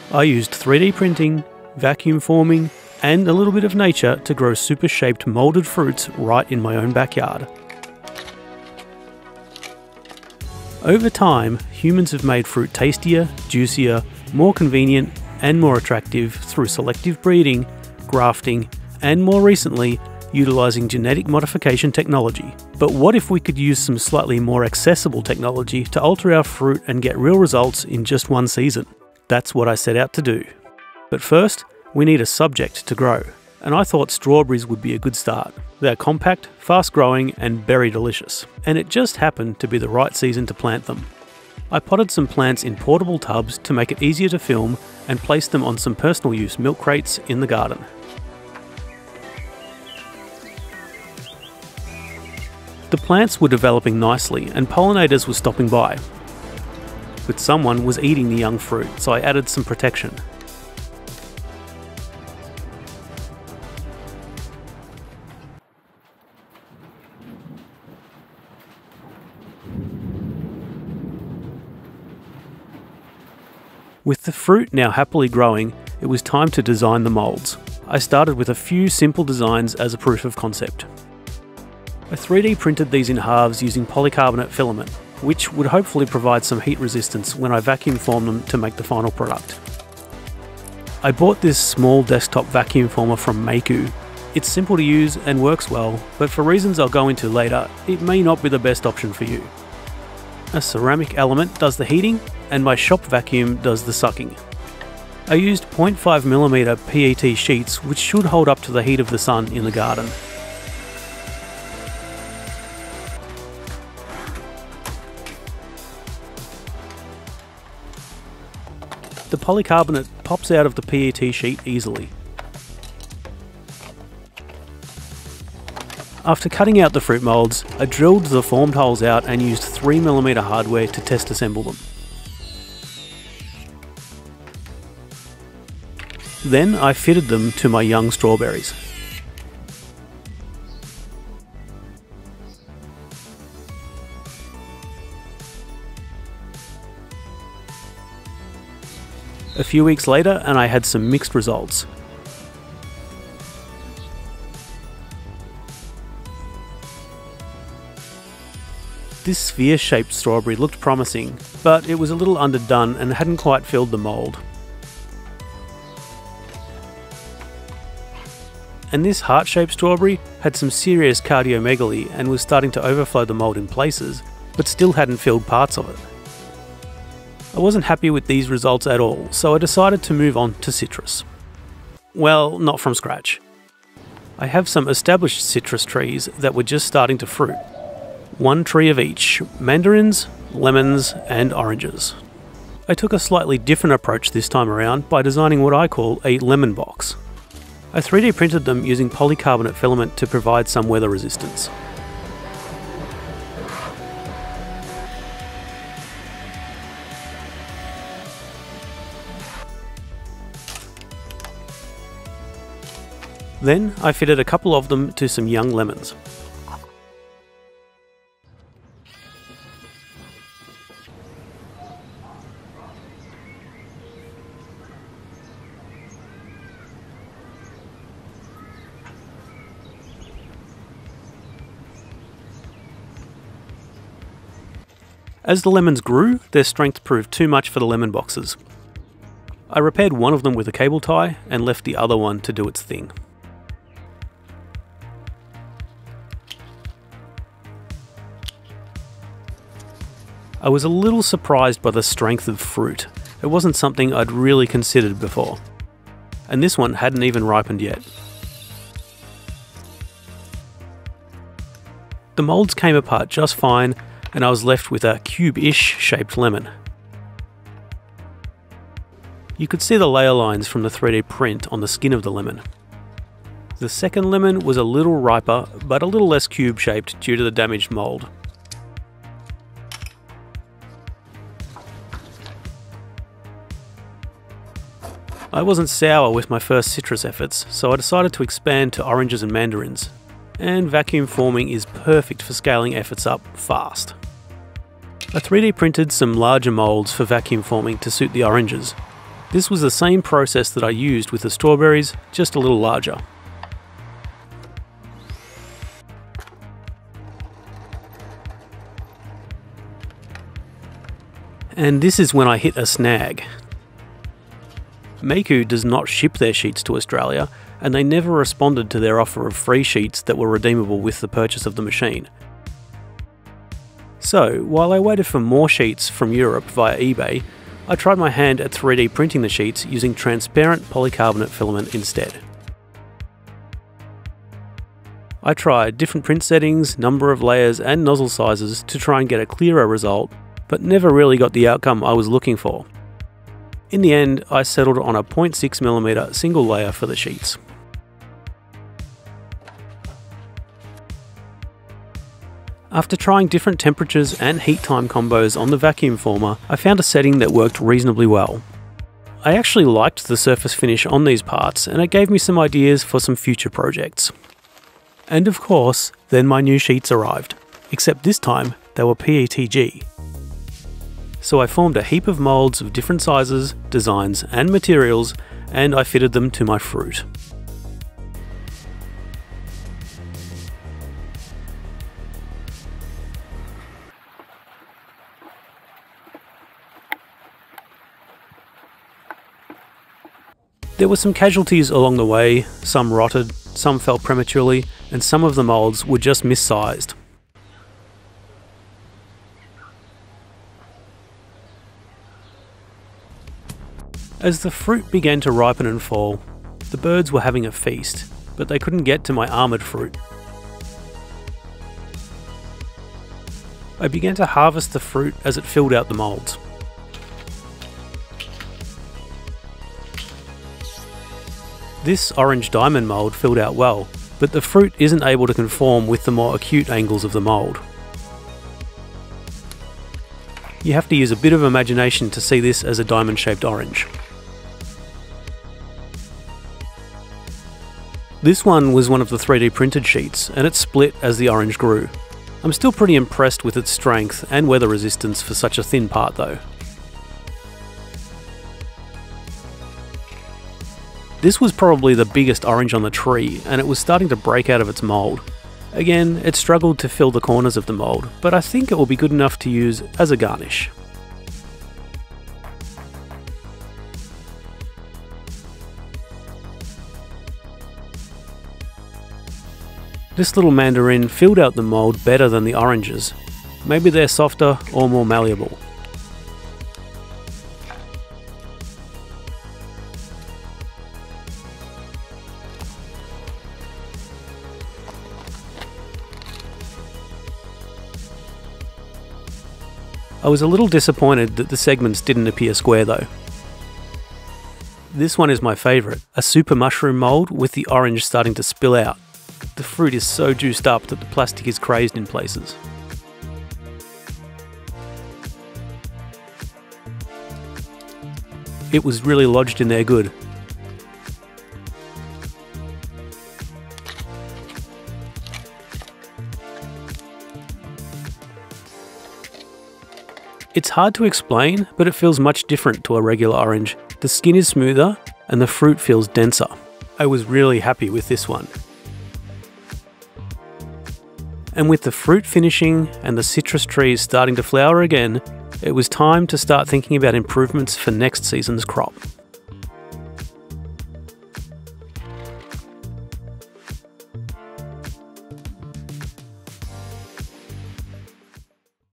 I used 3D printing, vacuum forming, and a little bit of nature to grow super shaped moulded fruits right in my own backyard. Over time, humans have made fruit tastier, juicier, more convenient, and more attractive through selective breeding, grafting, and more recently, utilising genetic modification technology. But what if we could use some slightly more accessible technology to alter our fruit and get real results in just one season? That's what I set out to do. But first, we need a subject to grow, and I thought strawberries would be a good start. They're compact, fast growing, and very delicious, and it just happened to be the right season to plant them. I potted some plants in portable tubs to make it easier to film and placed them on some personal use milk crates in the garden. The plants were developing nicely and pollinators were stopping by. But someone was eating the young fruit, so I added some protection. With the fruit now happily growing, it was time to design the moulds. I started with a few simple designs as a proof of concept. I 3D printed these in halves using polycarbonate filament, which would hopefully provide some heat resistance when I vacuum form them to make the final product. I bought this small desktop vacuum former from Meiku. It's simple to use and works well, but for reasons I'll go into later, it may not be the best option for you. A ceramic element does the heating, and my shop vacuum does the sucking. I used 0.5mm PET sheets, which should hold up to the heat of the sun in the garden. The polycarbonate pops out of the PET sheet easily. After cutting out the fruit moulds, I drilled the formed holes out and used 3mm hardware to test assemble them. Then I fitted them to my young strawberries. A few weeks later and I had some mixed results. This sphere-shaped strawberry looked promising, but it was a little underdone and hadn't quite filled the mould. And this heart-shaped strawberry had some serious cardiomegaly and was starting to overflow the mould in places, but still hadn't filled parts of it. I wasn't happy with these results at all, so I decided to move on to citrus. Well, not from scratch. I have some established citrus trees that were just starting to fruit. One tree of each: mandarins, lemons, and oranges. I took a slightly different approach this time around by designing what I call a lemon box. I 3D printed them using polycarbonate filament to provide some weather resistance. Then I fitted a couple of them to some young lemons. As the lemons grew, their strength proved too much for the lemon boxes. I repaired one of them with a cable tie and left the other one to do its thing. I was a little surprised by the strength of fruit. It wasn't something I'd really considered before. And this one hadn't even ripened yet. The moulds came apart just fine, and I was left with a cube-ish shaped lemon. You could see the layer lines from the 3D print on the skin of the lemon. The second lemon was a little riper, but a little less cube-shaped due to the damaged mould. I wasn't sour with my first citrus efforts, so I decided to expand to oranges and mandarins. And vacuum forming is perfect for scaling efforts up fast. I 3D printed some larger moulds for vacuum forming to suit the oranges. This was the same process that I used with the strawberries, just a little larger. And this is when I hit a snag. Meiku does not ship their sheets to Australia, and they never responded to their offer of free sheets that were redeemable with the purchase of the machine. So, while I waited for more sheets from Europe via eBay, I tried my hand at 3D printing the sheets using transparent polycarbonate filament instead. I tried different print settings, number of layers and nozzle sizes to try and get a clearer result, but never really got the outcome I was looking for. In the end, I settled on a 0.6mm single layer for the sheets. After trying different temperatures and heat time combos on the vacuum former, I found a setting that worked reasonably well. I actually liked the surface finish on these parts, and it gave me some ideas for some future projects. And of course, then my new sheets arrived, except this time they were PETG. So I formed a heap of moulds of different sizes, designs and materials, and I fitted them to my fruit. There were some casualties along the way, some rotted, some fell prematurely, and some of the moulds were just missized. As the fruit began to ripen and fall, the birds were having a feast, but they couldn't get to my armoured fruit. I began to harvest the fruit as it filled out the moulds. This orange diamond mould filled out well, but the fruit isn't able to conform with the more acute angles of the mould. You have to use a bit of imagination to see this as a diamond-shaped orange. This one was one of the 3D printed sheets, and it split as the orange grew. I'm still pretty impressed with its strength and weather resistance for such a thin part though. This was probably the biggest orange on the tree, and it was starting to break out of its mould. Again, it struggled to fill the corners of the mould, but I think it will be good enough to use as a garnish. This little mandarin filled out the mould better than the oranges. Maybe they're softer or more malleable. I was a little disappointed that the segments didn't appear square though. This one is my favourite, a super mushroom mould with the orange starting to spill out. The fruit is so juiced up that the plastic is crazed in places. It was really lodged in there good. It's hard to explain, but it feels much different to a regular orange. The skin is smoother and the fruit feels denser. I was really happy with this one. And with the fruit finishing and the citrus trees starting to flower again, it was time to start thinking about improvements for next season's crop.